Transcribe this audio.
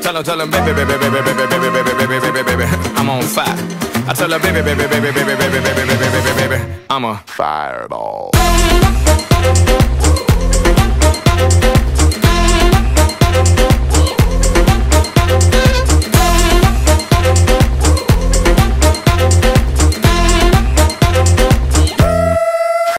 Tell her, baby, baby, baby, baby, baby, baby, baby, baby, baby, I'm on fire. I tell her, baby, baby, baby, baby, baby, baby, baby, baby, baby, I'm a fireball.